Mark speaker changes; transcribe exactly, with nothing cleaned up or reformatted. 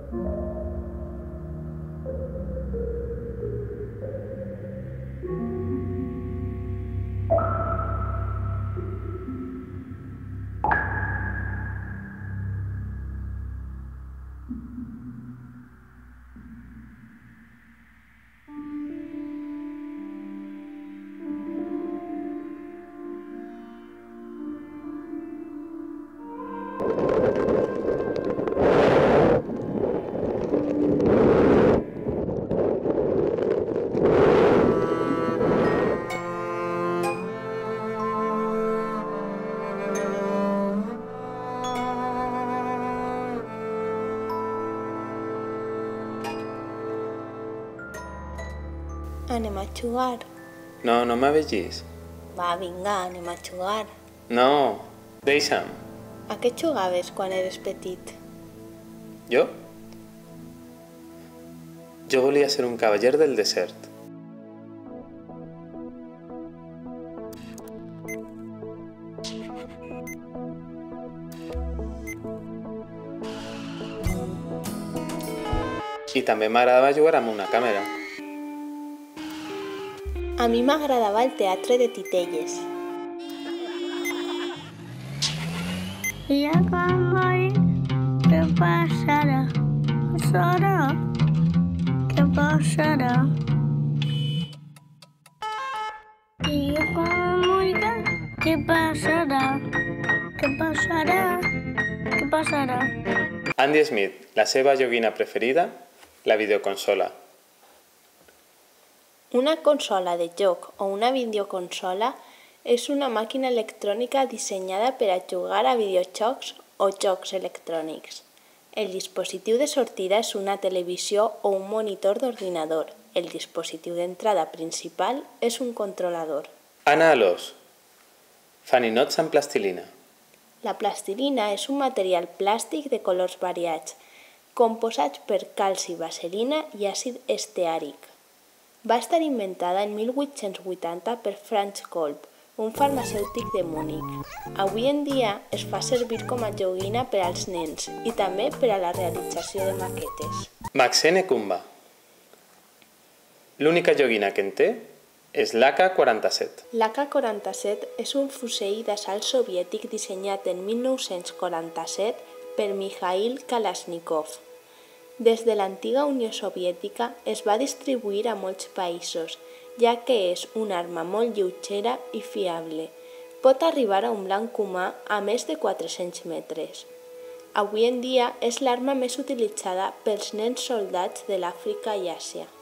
Speaker 1: Anem a jugar.
Speaker 2: No, no m'avegis.
Speaker 1: Va, vinga, anem a jugar.
Speaker 2: No, deixa'm.
Speaker 1: A què jugaves quan eres petit?
Speaker 2: Jo? Jo volia ser un cavaller del desert. I també m'agradava jugar amb una càmera.
Speaker 1: A mi m'agradava el teatre de titelles.
Speaker 3: I ja quan morir, què passarà? Passarà? Què passarà? I ja quan morir, què passarà? Què passarà? Què passarà?
Speaker 2: Andy Smith, la seva joguina preferida, la videoconsola.
Speaker 1: Una consola de joc o una videoconsola és una màquina electrònica dissenyada per a jugar a videojocs o jocs electrònics. El dispositiu de sortida és una televisió o un monitor d'ordinador. El dispositiu d'entrada principal és un controlador.
Speaker 2: Anna Alós. Fan ninots amb plastilina.
Speaker 1: La plastilina és un material plàstic de colors variats, composats per calci, vaselina i àcid esteàric. Va estar inventada en mil vuit-cents vuitanta per Franz Kolb, un farmacèutic de Múnich. Avui en dia es fa servir com a joguina per als nens i també per a la realització de maquetes.
Speaker 2: Maxene Kumba. L'única joguina que en té és l'A K quaranta-set.
Speaker 1: L'A K quaranta-set és un fusell d'assalt soviètic dissenyat en mil nou-cents quaranta-set per Mikhail Kalashnikov. Des de l'antiga Unió Soviètica es va distribuir a molts països, ja que és una arma molt lleugera i fiable. Pot arribar a un blanc humà a més de quatre-cents metres. Avui en dia és l'arma més utilitzada pels nens soldats de l'Àfrica i Àsia.